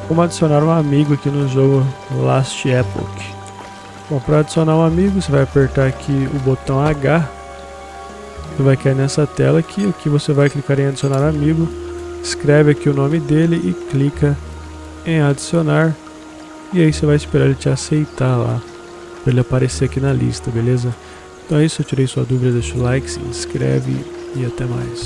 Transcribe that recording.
Como adicionar um amigo aqui no jogo Last Epoch. Bom, para adicionar um amigo, você vai apertar aqui o botão H. Ele vai cair nessa tela aqui. Aqui você vai clicar em adicionar amigo. Escreve aqui o nome dele e clica em adicionar. E aí você vai esperar ele te aceitar lá, para ele aparecer aqui na lista, beleza? Então é isso, eu tirei sua dúvida, deixa o like, se inscreve e até mais.